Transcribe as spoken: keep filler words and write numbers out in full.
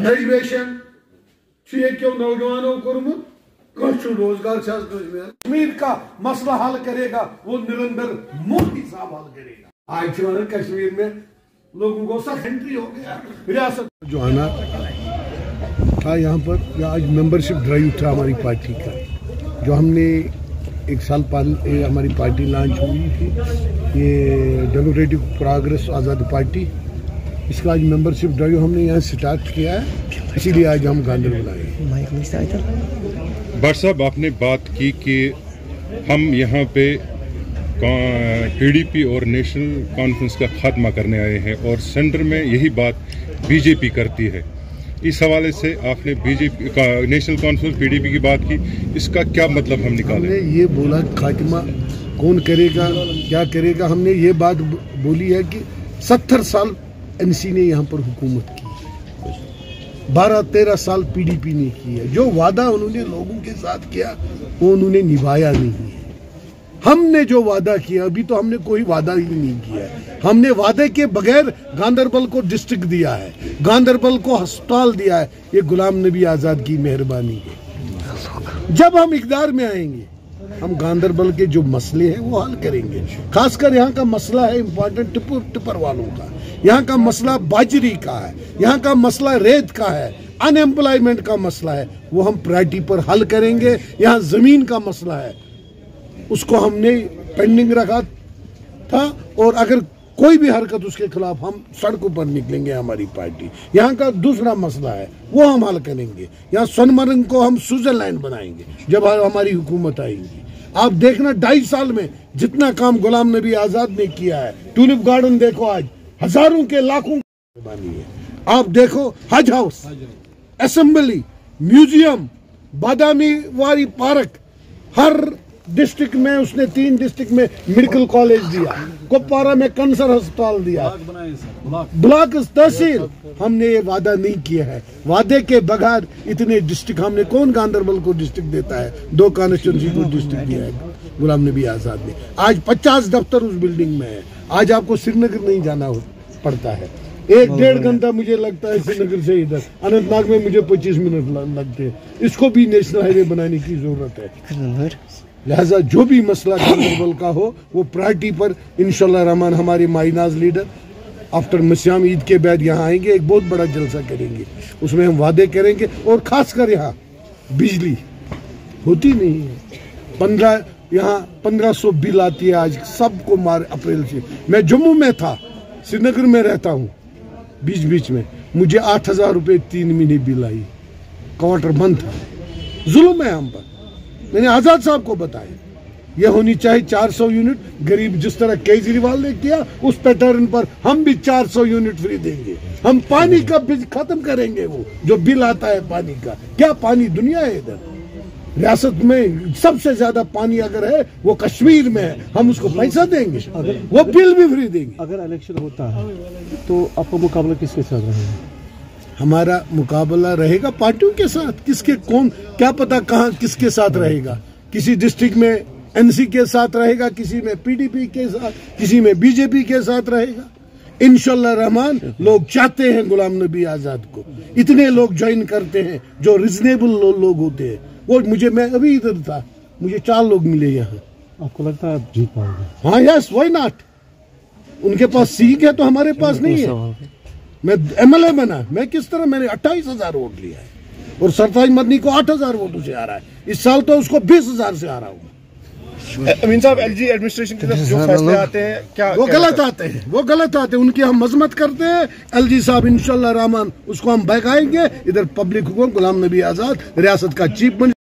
Graduation क्यों नौजवानों कोर्मुत रोजगार कश्मीर का मसला हल करेगा वो नरेंद्र मोदी साहब हल करेगा। आज कश्मीर में लोगों को सब एंट्री हो गया रियासत जो आना था यहाँ पर। आज मेंबरशिप ड्राइव था हमारी पार्टी का, जो हमने एक साल पहले हमारी पार्टी लॉन्च हुई थी, ये डेमोक्रेटिक प्रोग्रेस आज़ाद पार्टी। इसका आज मेंबरशिप ड्राइव हमने यहाँ स्टार्ट किया है, इसीलिए आज हम गांधीनगर आए। भट्ट साहब, आपने बात की कि हम यहाँ पे पीडीपी और नेशनल कॉन्फ्रेंस का खात्मा करने आए हैं और सेंटर में यही बात बीजेपी करती है। इस हवाले से आपने बीजेपी का नेशनल कॉन्फ्रेंस पीडीपी की बात की, इसका क्या मतलब हम निकालें? हमने ये बोला खात्मा कौन करेगा, क्या करेगा। हमने ये बात बोली है कि सत्तर साल एनसी ने यहाँ पर हुकूमत की, बारह तेरह साल पीडीपी ने की है। जो वादा उन्होंने लोगों के साथ किया वो उन्होंने निभाया नहीं है। हमने जो वादा किया, अभी तो हमने कोई वादा ही नहीं किया है। हमने वादे के बगैर गांदरबल को डिस्ट्रिक्ट दिया है, गांदरबल को अस्पताल दिया है। ये गुलाम नबी आज़ाद की मेहरबानी है। जब हम इक़्तिदार में आएंगे हम गांदरबल के जो मसले हैं वो हल करेंगे। खासकर यहाँ का मसला है इम्पोर्टेंट टिपर टिपर वालों का, यहाँ का मसला बाजरी का है, यहाँ का मसला रेत का है, अनएम्प्लॉयमेंट का मसला है, वो हम प्रायोरिटी पर हल करेंगे। यहाँ जमीन का मसला है, उसको हमने पेंडिंग रखा था और अगर कोई भी हरकत उसके खिलाफ हम सड़कों पर निकलेंगे। हमारी पार्टी यहाँ का दूसरा मसला है वो हम हल करेंगे। यहाँ सोनमर्ग को हम स्विट्जरलैंड बनाएंगे जब हमारी हुकूमत आएगी। आप देखना ढाई साल में जितना काम गुलाम नबी आज़ाद ने किया है। टूलिप गार्डन देखो, आज हजारों के लाखों की मेहरबानी है। आप देखो हज हाउस, असेंबली, म्यूजियम, बादामी वारी पार्क, हर डिस्ट्रिक्ट में उसने तीन डिस्ट्रिक्ट में मेडिकल कॉलेज दिया, कुपवारा में कैंसर अस्पताल दिया, ब्लॉक तहसील। हमने ये वादा नहीं किया है। वादे के बगैर इतने डिस्ट्रिक्ट हमने, कौन गांदरबल को डिस्ट्रिक्ट देता है? दो कॉन्स्टिट्यूंसी को डिस्ट्रिक्ट दिया है गुलाम नबी आज़ाद ने। आज पचास दफ्तर उस बिल्डिंग में है। आज आपको श्रीनगर नहीं जाना पड़ता है, एक डेढ़ घंटा मुझे लगता है श्रीनगर से इधर। अनंतनाग में मुझे पच्चीस मिनट लगते हैं। इसको भी नेशनल हाईवे बनाने की जरूरत है। लिहाजा जो भी मसला गांदरबल का हो वो प्रायोरिटी पर इंशाल्लाह रहमान हमारे माइनाज लीडर आफ्टर मस्याम ईद के बाद यहाँ आएंगे, एक बहुत बड़ा जलसा करेंगे। उसमें हम वादे करेंगे और खासकर यहाँ बिजली होती नहीं है। पंद्रह यहाँ पंद्रह सौ बिल आती है आज सबको मार अप्रैल से। मैं जम्मू में था, श्रीनगर में रहता हूँ, बीच बीच में मुझे आठ हजार रुपये तीन महीने बिल आई। क्वार्टर बंद था, जुल्म है हम पर। मैंने आजाद साहब को बताया यह होनी चाहिए चार सौ यूनिट। गरीब जिस तरह केजरीवाल ने किया उस पैटर्न पर हम भी चार सौ यूनिट फ्री देंगे। हम पानी का बिल खत्म करेंगे, वो जो बिल आता है पानी का। क्या पानी दुनिया है इधर रियासत में सबसे ज्यादा पानी अगर है वो कश्मीर में है, हम उसको पैसा देंगे, अगर वो बिल भी फ्री देंगे। अगर इलेक्शन होता है तो आपका मुकाबला किसके साथ रहेगा? हमारा मुकाबला रहेगा पार्टियों के साथ। किसके कौन क्या पता कहाँ किसके साथ रहेगा। किसी डिस्ट्रिक्ट में एनसी के साथ रहेगा, किसी में पीडीपी के साथ, किसी में बीजेपी के साथ रहेगा। इंशाल्लाह रहमान लोग चाहते हैं गुलाम नबी आज़ाद को। इतने लोग ज्वाइन करते हैं जो रिजनेबल लो, लोग होते हैं। वो मुझे, मैं अभी इधर था, मुझे चार लोग मिले यहाँ। आपको लगता है आप जीत पाओगे? हाँ, यस, व्हाई नॉट। उनके पास सीख है तो हमारे पास नहीं है। मैं एमएलए बना, मैं किस तरह, मैंने अट्ठाईस हजार वोट लिया है और सरताज मदनी को आठ हजार वोटों से आ रहा है। इस साल तो उसको बीस हजार से आ रहा हूँ। अमीन साहब, एलजी एडमिनिस्ट्रेशन की तरफ जो फैसले आते हैं क्या वो गलत आते हैं, वो गलत आते हैं, उनकी हम मजम्मत करते हैं। एलजी साहब इंशाल्लाह रहमान उसको हम बहकाएंगे। इधर पब्लिक हुकूमत गुलाम नबी आज़ाद रियासत का चीफ